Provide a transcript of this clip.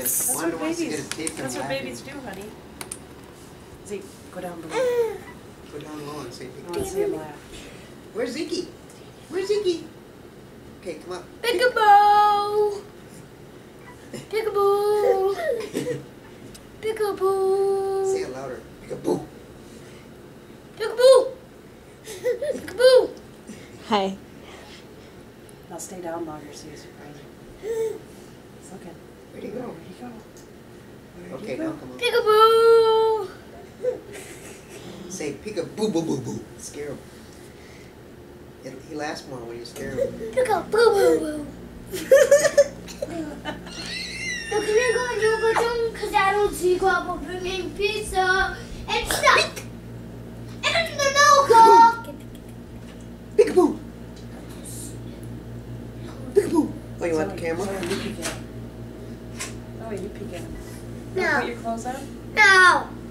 That's Wanda what wants to get babies. a tape and That's what wrap babies it. do, honey. Zeke, go down below. Go down low and say I want to see him laugh. Where's Zeke? Where's Zeke? Okay, come up. Peekaboo! Peekaboo! Peekaboo! Say it louder. Peekaboo. Peekaboo! Peekaboo! Hi. Now stay down longer so you surprise him. He's looking. Where'd he go? Where'd he go? Where'd Okay, he go? now come on. Peekaboo! Say peekaboo boo boo boo. Scare him. He laughs more when you scare him. Peekaboo boo boo. So can we go into a bedroom? Because I don't see Grandpa bringing pizza and stuff. And the milk. Peekaboo. Peekaboo. Oh, you want the camera? Oh, you peek at him. No. Put your clothes on? No.